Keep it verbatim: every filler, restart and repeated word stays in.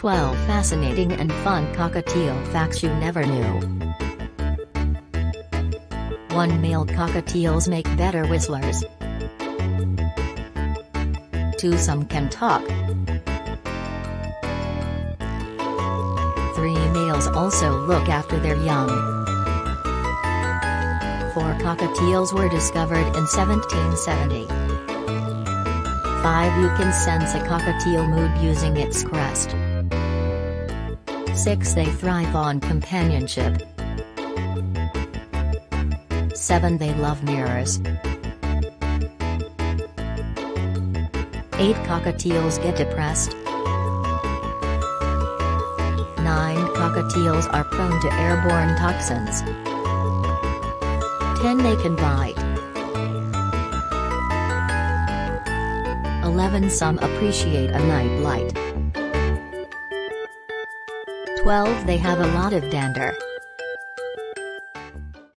twelve Fascinating and fun cockatiel facts you never knew. one Male cockatiels make better whistlers. two Some can talk. three Males also look after their young. four Cockatiels were discovered in seventeen seventy. five You can sense a cockatiel mood using its crest. six They thrive on companionship. seven They love mirrors. eight Cockatiels get depressed. nine Cockatiels are prone to airborne toxins. ten They can bite. eleven Some appreciate a night light. twelve They have a lot of dander.